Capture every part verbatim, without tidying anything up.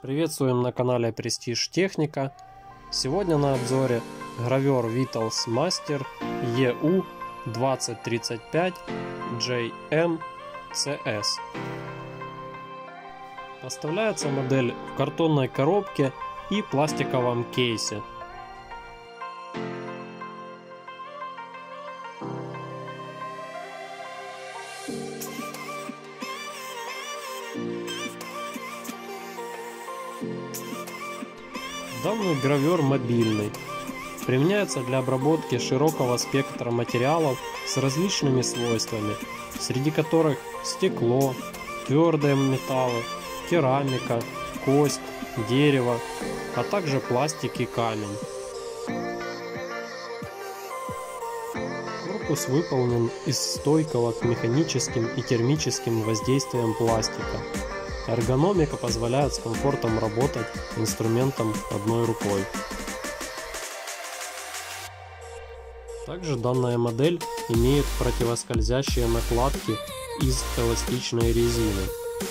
Приветствуем на канале Prestige Техника. Сегодня на обзоре гравер Vitals Master и у двадцать тридцать пять джей эм си эс. Поставляется модель в картонной коробке и пластиковом кейсе. Данный гравер мобильный. Применяется для обработки широкого спектра материалов с различными свойствами, среди которых стекло, твердые металлы, керамика, кость, дерево, а также пластик и камень. Корпус выполнен из стойкого к механическим и термическим воздействиям пластика. Эргономика позволяет с комфортом работать инструментом одной рукой. Также данная модель имеет противоскользящие накладки из эластичной резины.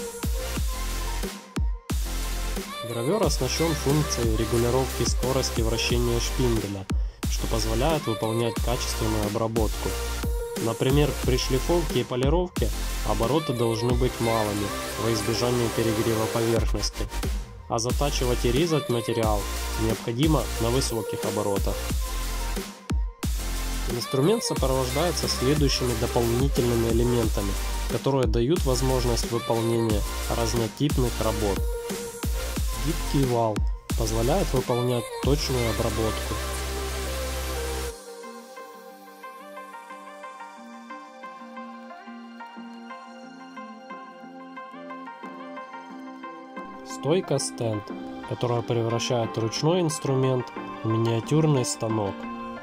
Гравер оснащен функцией регулировки скорости вращения шпинделя, что позволяет выполнять качественную обработку. Например, при шлифовке и полировке обороты должны быть малыми во избежание перегрева поверхности, а затачивать и резать материал необходимо на высоких оборотах. Инструмент сопровождается следующими дополнительными элементами, которые дают возможность выполнения разнотипных работ. Гибкий вал позволяет выполнять точную обработку. Стойка стенд, которая превращает ручной инструмент в миниатюрный станок.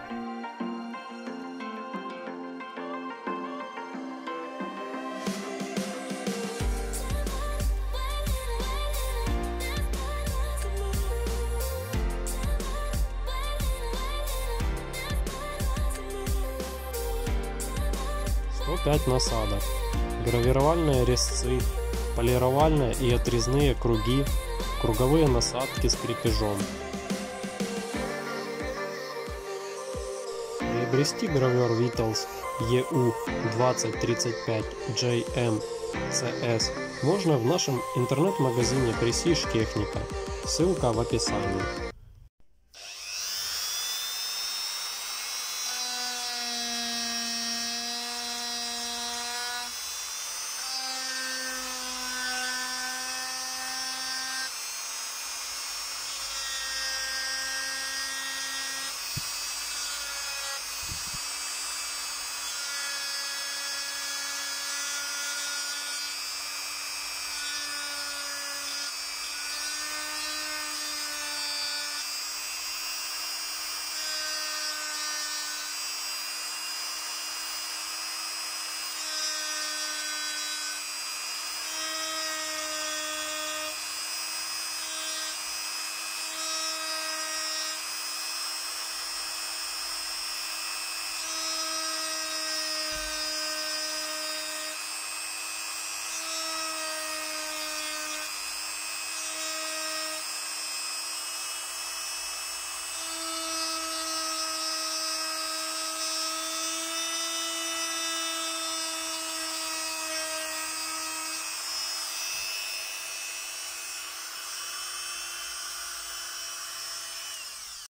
сто пять насадок, гравировальные резцы, полировальные и отрезные круги, круговые насадки с крепежом. Приобрести гравер Vitals и у двадцать тридцать пять джей эм си эс можно в нашем интернет-магазине Prestige Техника. Ссылка в описании.